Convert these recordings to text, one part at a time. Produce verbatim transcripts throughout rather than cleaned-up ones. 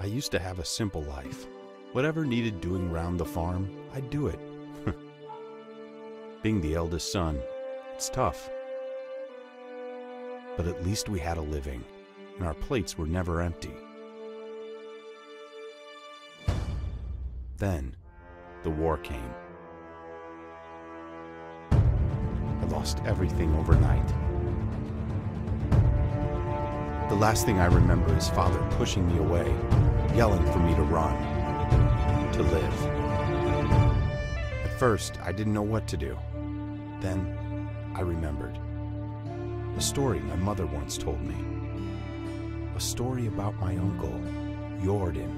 I used to have a simple life. Whatever needed doing round the farm, I'd do it. Being the eldest son, it's tough. But at least we had a living, and our plates were never empty. Then, the war came. I lost everything overnight. The last thing I remember is Father pushing me away, yelling for me to run, to live. At first, I didn't know what to do. Then, I remembered. A story my mother once told me. A story about my uncle, Jordan.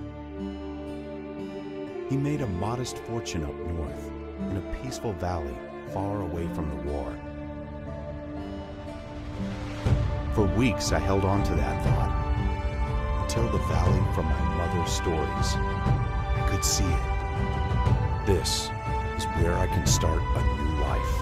He made a modest fortune up north, in a peaceful valley far away from the war. For weeks I held on to that thought, until the valley from my mother's stories. I could see it. This is where I can start a new life.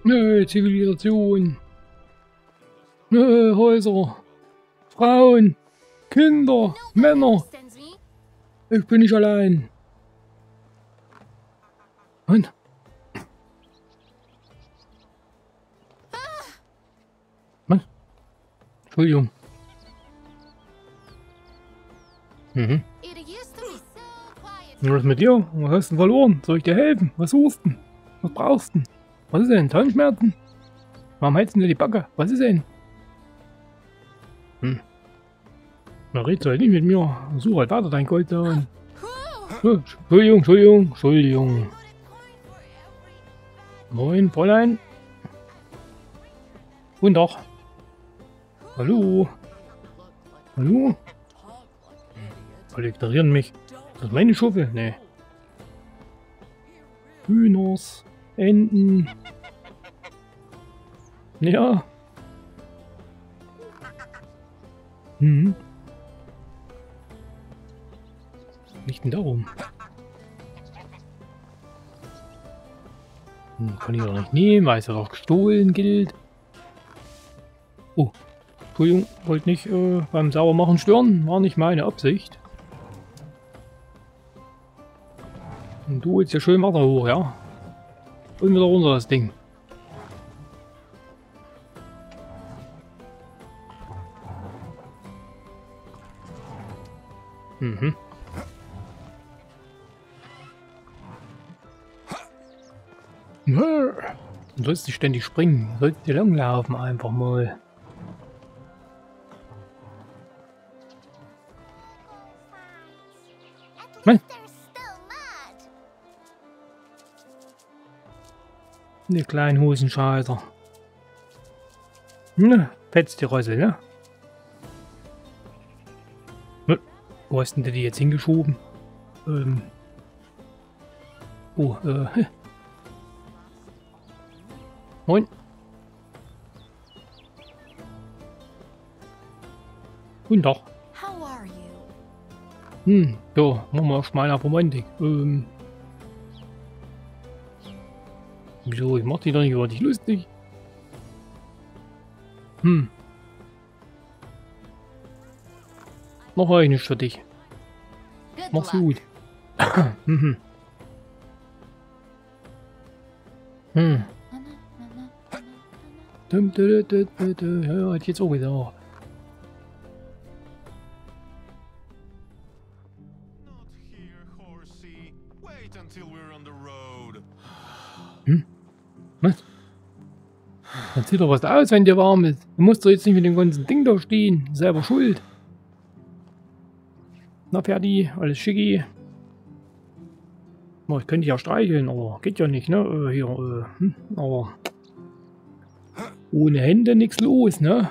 Nö, Zivilisation. Nö, Häuser. Frauen. Kinder. Männer. Ich bin nicht allein. Mann. Mann. Entschuldigung. Mhm. Was ist mit dir? Was hast du verloren? Soll ich dir helfen? Was suchst du? Was brauchst du? Was ist denn? Zahnschmerzen? Warum heizt du die Backe? Was ist denn? Hm. Na, redst du halt nicht mit mir. Such halt weiter dein Gold an. Oh, Entschuldigung, Entschuldigung, Entschuldigung. Moin, Fräulein. Guten Tag. Hallo. Hallo. Alle ignorieren mich. Das ist meine Schuppe? Nee. Hühners. Enten. Ja. Mhm. Nicht denn darum. Hm, kann ich doch nicht nehmen, weil es ja doch gestohlen gilt. Oh. Entschuldigung, wollte nicht äh, beim Saubermachen stören. War nicht meine Absicht. Und du jetzt ja schön weiter hoch, ja? Und wieder runter das Ding. Mhm. Du sollst nicht ständig springen. Du sollst dir langlaufen einfach mal. Mann. Ne kleinen Hosenscheißer. Ne, fetzt die Rössel, ne? Ne. Wo hast denn du die jetzt hingeschoben? Ähm. Oh, äh. Moin. Guten Tag. Hm, ja, machen wir erstmal eine Romantik. Ähm. Wieso? Ich mach die doch nicht über dich lustig. Hm. Noch habe ich nichts für dich. Mach's gut. hm. Hm. Ja, hat jetzt auch wieder. Hm? Was? Dann sieht doch was aus, wenn dir warm ist. Du musst doch jetzt nicht mit dem ganzen Ding da stehen. Selber schuld. Na, fertig, alles schicki. Oh, ich könnte dich ja streicheln, aber geht ja nicht, ne? Äh, hier, äh, hm, aber ohne Hände nichts los, ne?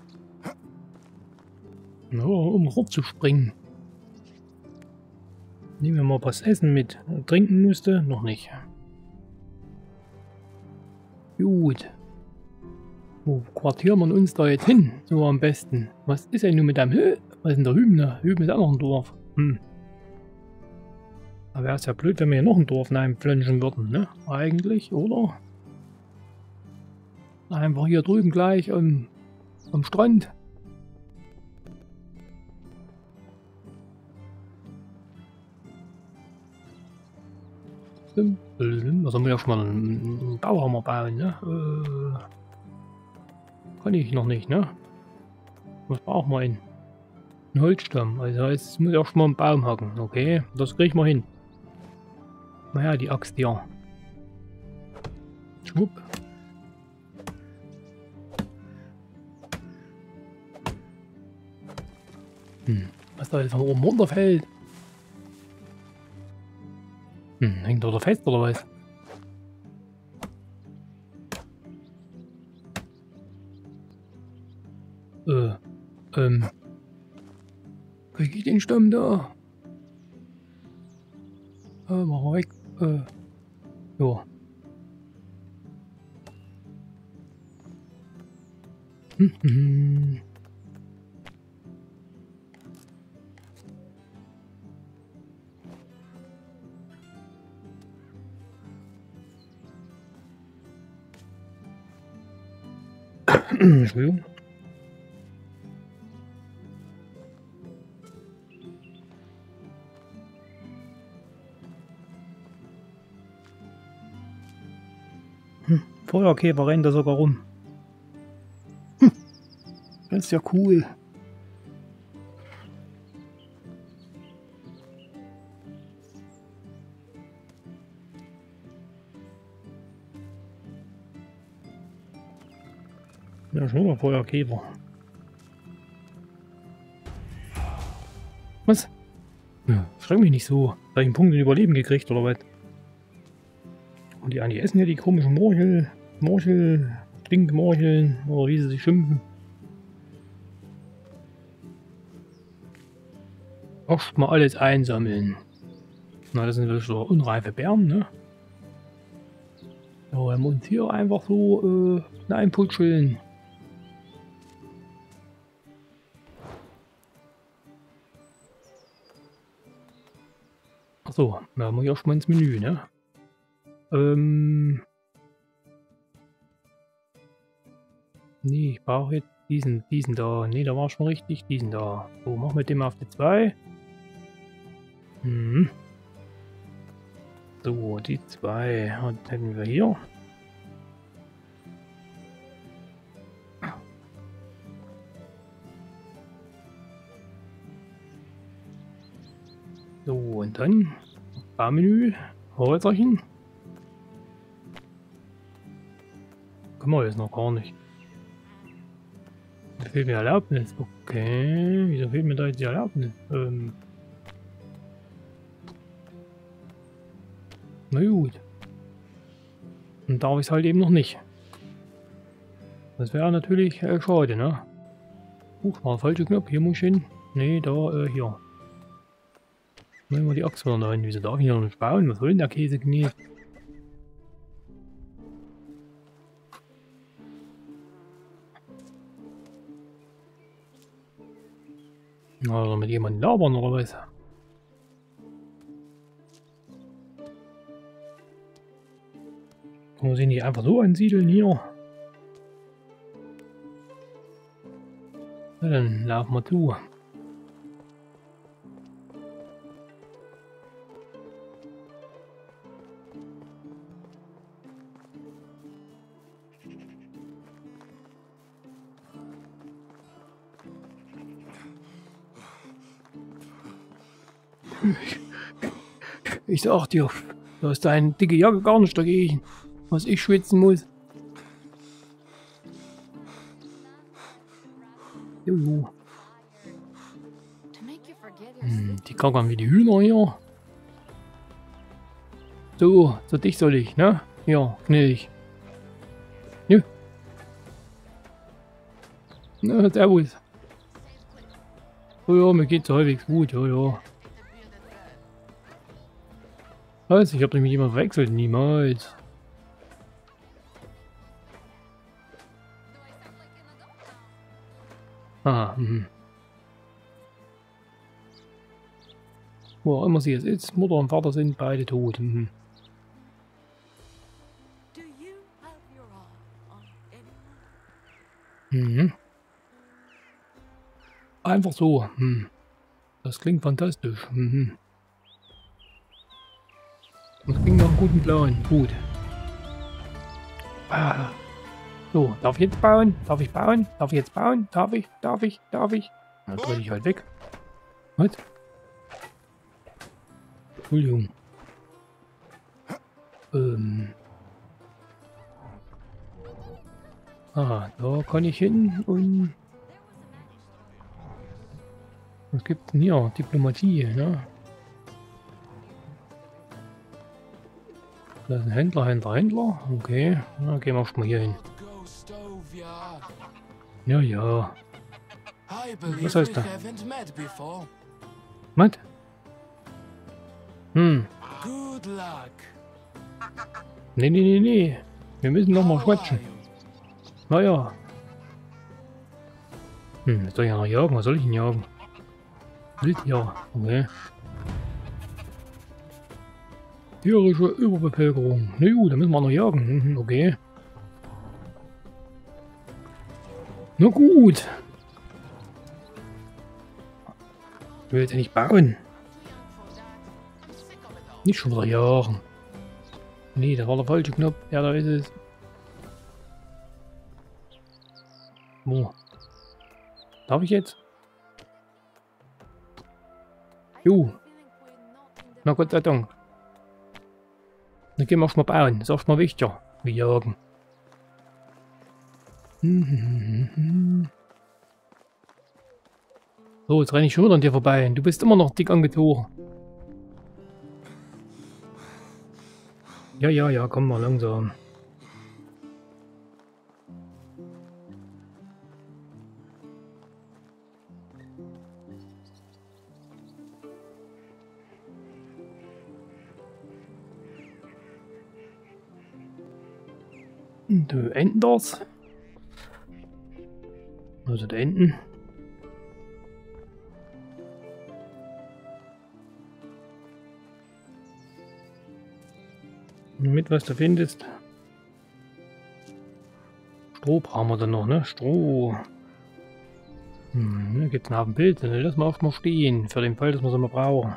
Ja, um rumzuspringen. Nehmen wir mal was essen mit. Trinken musste? Noch nicht. Gut. Wo quartieren wir uns da jetzt hin? So am besten. Was ist denn nun mit deinem Hü? Was ist denn der Hüben da? Hüben ist auch noch ein Dorf. Hm. Da wäre es ja blöd, wenn wir hier noch ein Dorf einpflönschen würden, ne? Eigentlich, oder? Einfach hier drüben gleich am, am Strand. Also muss ich schon mal einen Bauhammer bauen, ne? Äh, kann ich noch nicht, ne? Was brauchen wir denn? Ein Holzstamm. Also jetzt muss ich auch schon mal einen Baum hacken. Okay, das kriege ich mal hin. Naja, die Axt hier. Schwupp. Hm, was da jetzt von oben runterfällt. Hm, hängt da fest oder was? Äh, ähm. Krieg ich den Stamm da? Äh, mach mal weg. Äh, ja. Hm, hm. Entschuldigung. Hm, Feuerkäfer rennt da sogar rum. Hm, das ist ja cool. Ja, schon mal Feuerkäfer. Was? Ja, schreck mich nicht so. Habe ich einen Punkt in Überleben gekriegt oder was? Und die, die essen ja die komischen Morchel, Morchel, Stinkmorcheln oder wie sie sich schimpfen. Erst mal alles einsammeln. Na, das sind wirklich so unreife Beeren, ne? So, wir uns hier einfach so äh, einputscheln. Achso, da muss ich auch schon mal ins Menü, ne? Ähm. Nee, ich brauche jetzt diesen, diesen da. Nee, da war schon richtig, diesen da. So, machen wir den mal auf die zwei. Hm. So, die zwei und hätten wir hier. So, und dann Barmenü, Häuserchen. Können wir jetzt noch gar nicht. Da fehlt mir Erlaubnis. Okay, wieso fehlt mir da jetzt die Erlaubnis? Ähm. Na gut. Dann darf ich es halt eben noch nicht. Das wäre natürlich äh, schade, ne? Huch, war der falsche Knopf. Hier muss ich hin. Nee, da, äh, hier. Nehmen wir die Axt wieder rein. Wieso darf ich hier noch nicht bauen? Was soll denn der Käse genießen? Also mit jemandem labern oder was? Muss ich nicht einfach so ansiedeln hier? Na dann laufen wir zu. Ich sag dir, da ist deine dicke Jacke gar nicht dagegen, was ich schwitzen muss. Jojo. Hm, die kackern wie die Hühner hier. So, so dich soll ich, ne? Ja, gnädig. Nö. Na, servus. Oh ja, mir geht's halbwegs gut, ja, ja. Was? Ich hab dich mit jemandem verwechselt, niemals. Ah, mhm. Wo auch immer sie jetzt ist, Mutter und Vater sind beide tot. Mhm. Mhm. Einfach so. Hm. Das klingt fantastisch. Mhm. Das klingt nach einem guten Plan. Gut. Ah. So, darf ich jetzt bauen? Darf ich bauen? Darf ich jetzt bauen? Darf ich? Darf ich? Darf ich? Dann drücke ich halt weg. Was? Entschuldigung. Ähm. Ah, da kann ich hin und... Was gibt's denn hier? Diplomatie, ne? Das ist ein Händler, Händler, Händler. Okay, na, gehen wir schon mal hier hin. Ja, ja. Was heißt da? Was? Hm. Nee, nee, nee, nee. Wir müssen noch mal quatschen. Naja. Hm, jetzt soll ich ja noch jagen. Was soll ich denn jagen? Wildtier. Okay. Tierische Überbevölkerung. Na gut, da müssen wir noch jagen. Mhm, okay. Na gut. Ich will jetzt ja nicht bauen. Nicht schon wieder jagen. Nee, da war der falsche Knopf. Ja, da ist es. Wo? Darf ich jetzt? Jo. Na Gott sei Dank. Dann gehen wir erstmal bauen. Das ist erstmal wichtiger. Wie jagen. So, jetzt renne ich schon wieder an dir vorbei. Du bist immer noch dick angezogen. Ja, ja, ja, komm mal langsam. Du Enten dort. Also die Enten. Mit was du findest. Stroh brauchen wir dann noch, ne? Stroh. Hm, da gibt es einen Haufen Pilze. Ne? Lass mal oft mal stehen. Für den Fall, dass wir es mal brauchen.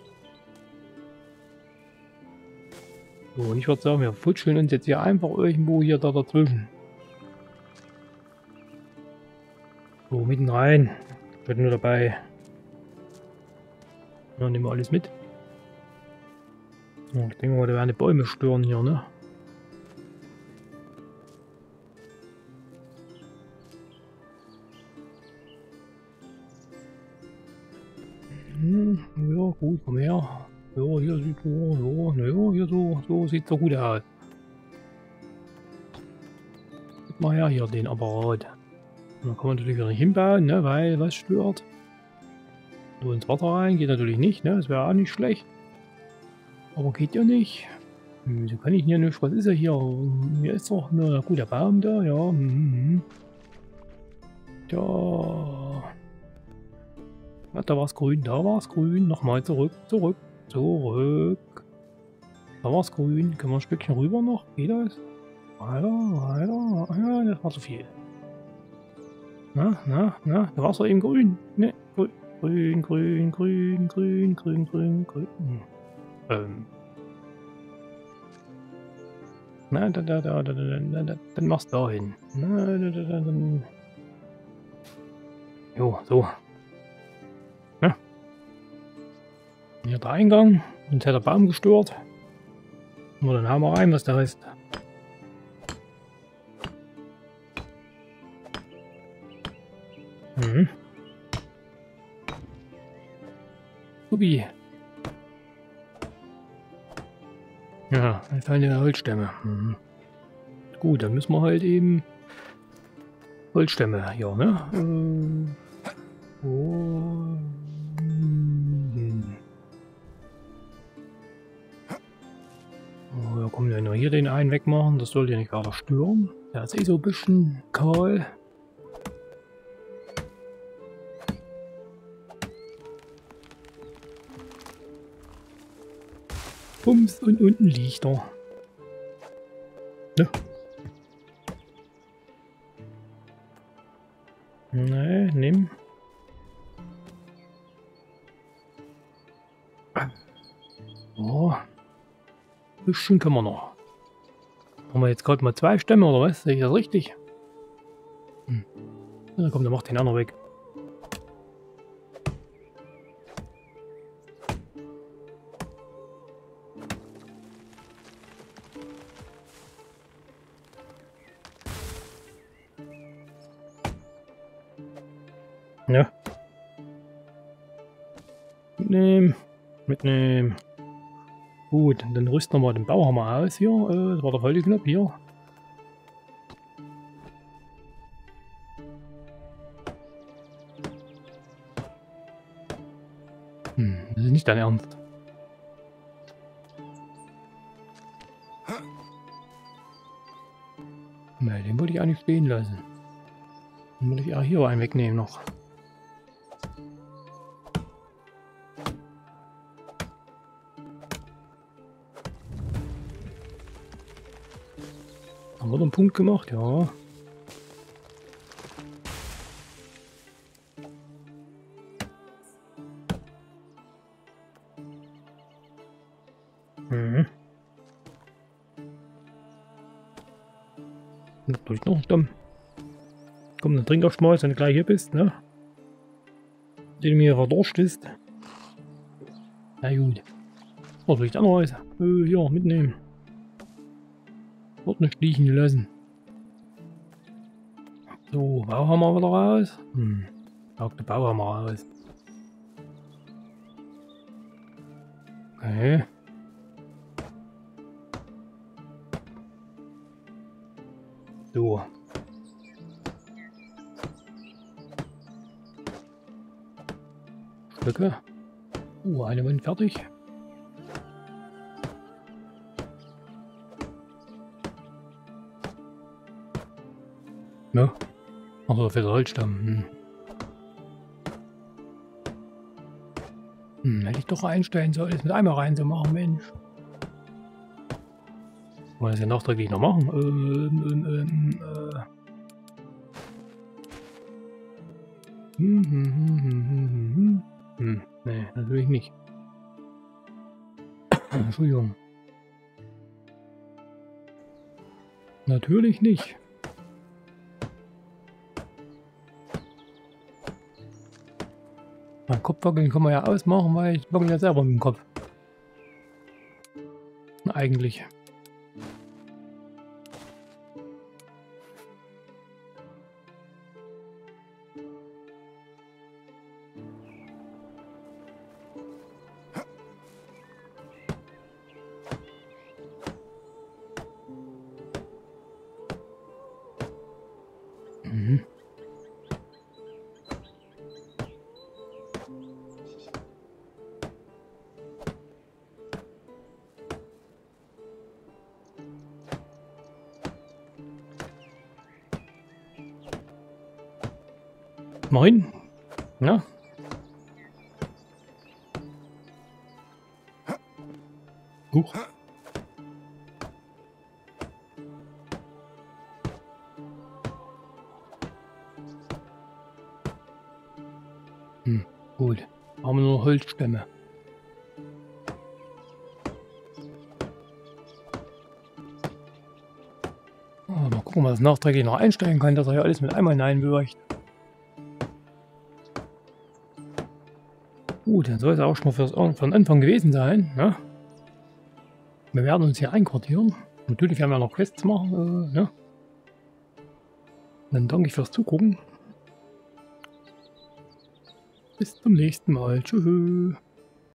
So, und ich würde sagen, wir futscheln uns jetzt hier einfach irgendwo hier da dazwischen. So, mitten rein. Ich bin nur dabei. Ja, nehmen wir alles mit. So, ich denke mal, da werden die Bäume stören hier, ne? Hm, ja, gut, komm her. Ja, hier sieht so, so, ja, hier so, so sieht so gut aus. Gib mal her hier den Apparat. Und dann kann man natürlich wieder nicht hinbauen, ne, weil was stört. So ins Wasser rein geht natürlich nicht, ne, das wäre auch nicht schlecht. Aber geht ja nicht. Hm, so kann ich hier nicht. Was ist er hier? Hier ist doch ein guter Baum da, ja. Mhm. Ja. Ja, da war es grün, da war es grün. Nochmal zurück, zurück, zurück. Da war es grün. Können wir ein Stückchen rüber noch? Geht das? Weiter, weiter. Ja, das war zu viel. Na, na, na, da war es doch eben grün. Ne, grün, grün, grün, grün, grün, grün, grün, grün. Hm. Ähm. Na, da, da, da, da, da, da, da, dann machst du da hin. Na, da, da, da, dann. Jo, so. Ja. Hier der Eingang. Uns hat der Baum gestört. Nur dann haben wir rein, was da ist. Mhm. Subi. Ja, dann fallen die Holzstämme. Mhm. Gut, dann müssen wir halt eben Holzstämme hier, ne? Äh, oh, hm. Oh, ja, komm, wenn wir hier den einen wegmachen, das sollte ja nicht weiter stören. Der ist eh so ein bisschen kahl. Bums, und unten liegt er. Ne? Ne, nimm. Oh. Bisschen können wir noch. Haben wir jetzt gerade mal zwei Stämme oder was? Sehe ich das richtig? Hm. Na komm, dann mach den anderen weg. Ja. Mitnehmen. Mitnehmen. Gut, dann rüsten wir mal den Bauhammer aus hier. Äh, das war der falsche Knopf hier. Hm, das ist nicht dein Ernst. Ne, den wollte ich eigentlich stehen lassen. Dann will ich auch hier einen wegnehmen noch. Haben wir einen Punkt gemacht? Ja. Mhm. Natürlich noch dumm. Komm, dann trink erst mal, wenn du gleich hier bist, ne? Den du mir verdorcht ist. Na gut. Was soll ich dann noch was? Äh, ja, mitnehmen. Wird nicht liegen lassen. So, Bauhammer wieder raus. Hm. Pack den Bauhammer raus. Okay. So. Stöcke. Uh, eine Wand fertig. Ja. Also für den Holzstamm. Hm. Hm, hätte ich doch einstellen sollen, das mit einmal rein zu machen, Mensch. Wollen wir das ja nachträglich noch machen? Ähm, ähm, ähm, äh. Hm, hm, hm, hm, hm, hm, hm. Hm, nee, natürlich nicht. Entschuldigung. Natürlich nicht. Mein Kopfwackeln kann man ja ausmachen, weil ich wackel ja selber mit dem Kopf. Eigentlich. Mhm. Moin. Ja. Huch. Hm, gut. Haben wir nur Holzstämme. Oh, mal gucken, was nachträglich noch einstellen kann, dass er ja alles mit einmal hineinwirkt. Gut, dann soll es auch schon mal fürs, für den Anfang gewesen sein. Ne? Wir werden uns hier einquartieren. Natürlich werden wir noch Quests machen. Äh, ne? Dann danke ich fürs Zugucken. Bis zum nächsten Mal. Tschüss.